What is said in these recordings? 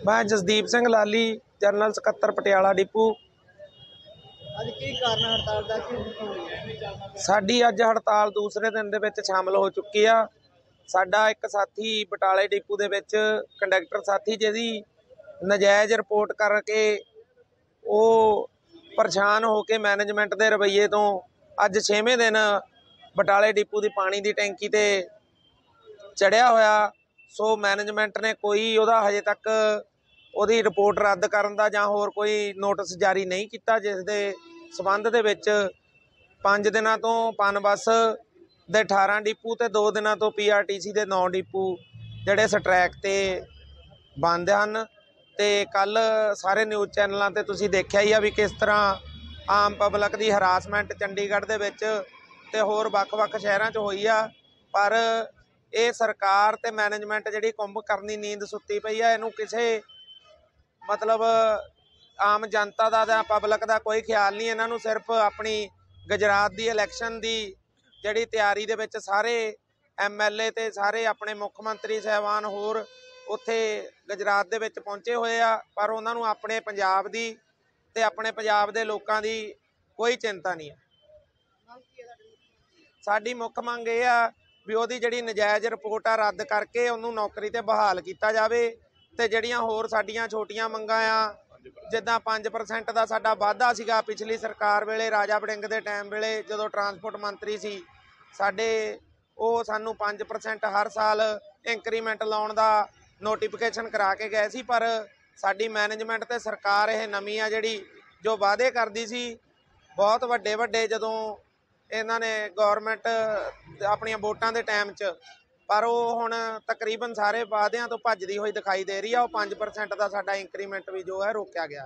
मैं जसदीप सिंह लाली, जनरल सकत्तर पटियाला डिपू। ਅੱਜ ਕੀ ਕਾਰਨ ਹੜਤਾਲ ਦਾ ਕਿਉਂ ਹੋਈ ਹੈ? साडी अज हड़ताल दूसरे दिन दे विच शामिल हो चुकी आ। साडा एक साथी बटाले डिपू दे विच कंडक्टर साथी जिहदी नजायज़ रिपोर्ट करके वो परेशान हो के मैनेजमेंट के रवैये तो अज 6वें दिन बटाले डिपू की पानी की टैंकी ते चढ़िया होया। सो मैनेजमेंट ने कोई उहदा हजे तक ਉਹਦੀ रिपोर्ट रद्द करन दा जां होर कोई नोटिस जारी नहीं किया, जिस दे संबंध दे विच 5 दिनों तो पनबस दे 18 डिपू ते 2 दिनों तो PRTC दे 9 डिपू जिहड़े स्ट्रैक ते बंद हैं। ते कल सारे न्यूज़ चैनलों ते तुसीं देखिया ही आ भी किस तरह आम पब्लिक की हरासमेंट चंडीगढ़ दे विच ते होर वख-वख शहरां च होई आ। पर ये सरकार ते मैनेजमेंट जिहड़ी कुंभकर्णी नींद सुत्ती पई आ, इहनूं किसे मतलब आम जनता का जां पब्लिक का कोई ख्याल नहीं। इन्हों सिर्फ अपनी गुजरात की इलैक्शन की जिहड़ी तैयारी दे विच सारे MLA ते सारे अपने मुख मंत्री साहबान होर उत्थे गुजरात दे विच पहुंचे हुए आ, पर उन्होंने अपने पंजाब दी ते अपने पंजाब दे लोकां दी कोई चिंता नहीं है। साडी मुख मंग ये आ भी उहदी जिहड़ी नजायज़ रिपोर्ट आ रद्द करके उन्होंने नौकरी ते बहाल किया जाए। ते जिहड़ियां होर साडीआं छोटियां मंगां आ जिद्दां 5% का साडा वाधा सीगा पिछली सरकार वेले राजा वड़िंग दे टाइम वेले जदों ट्रांसपोर्ट मंत्री सी साडे, वो सानूं 5% हर साल इंक्रीमेंट लाउण दा नोटिफिकेशन करा के गए सी। पर साडी मैनेजमेंट ते सरकार ये नवीं आ जिहड़ी जो वादे करदी सी बहुत वड्डे वड्डे जदों इन्हां ने गौरमेंट अपणियां वोटां दे टाइम च, पर वो हुण तकरीबन सारे वादियां तो भजदी हुई दिखाई दे रही है। वो 5% का साडा इंक्रीमेंट भी जो है रोकया गया।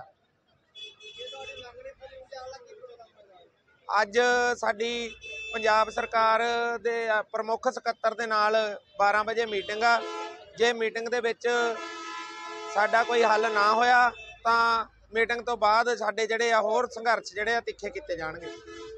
अज साडी पंजाब सरकार दे प्रमुख सकत्तर दे नाल 12 बजे मीटिंग आ। जे मीटिंग दे विच साडा कोई हल ना होया तां मीटिंग तो बाद साडे जिहड़े होर संघर्ष जिहड़े तिखे कीते जाणगे।